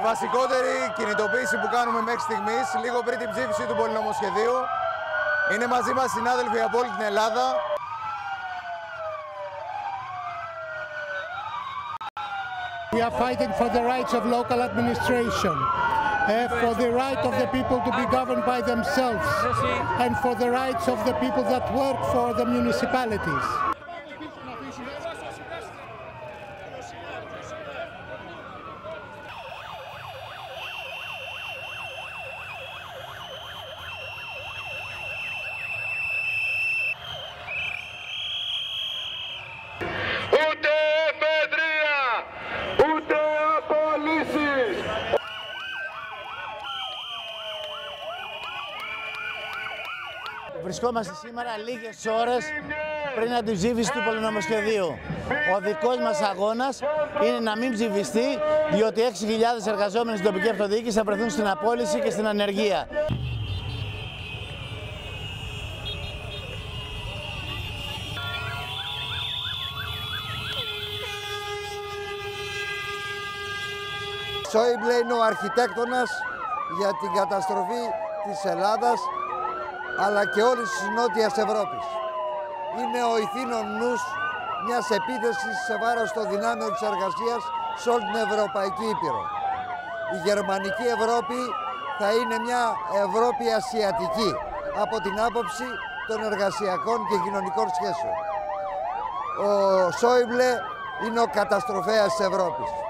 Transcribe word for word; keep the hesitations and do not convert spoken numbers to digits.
βασικότερη κινητοποίηση που κάνουμε μέχρι στιγμής, λίγο πριν την ψήφιση του πολυνομοσχεδίου, είναι μαζί μας συνάδελφοι από όλη την Ελλάδα. We are fighting for the rights of local administration, uh, for the right of the people to be governed by themselves, and for the rights of the people that work for the municipalities. Βρισκόμαστε σήμερα λίγες ώρες πριν από την ψήφιση του πολυνομοσχεδίου. Ο δικός μας αγώνας είναι να μην ψηφιστεί, διότι έξι χιλιάδες εργαζόμενοι στην τοπική αυτοδιοίκηση θα βρεθούν στην απόλυση και στην ανεργία. Σόιμπλε είναι ο αρχιτέκτονας για την καταστροφή της Ελλάδας, αλλά και όλης της Νότιας Ευρώπης. Είναι ο ηθήνων νους μιας επίθεσης σε βάρος των δυνάμεων της εργασίας σε όλη την Ευρωπαϊκή Ήπειρο. Η γερμανική Ευρώπη θα είναι μια Ευρώπη ασιατική από την άποψη των εργασιακών και κοινωνικών σχέσεων. Ο Σόιμπλε είναι ο καταστροφέας της Ευρώπης.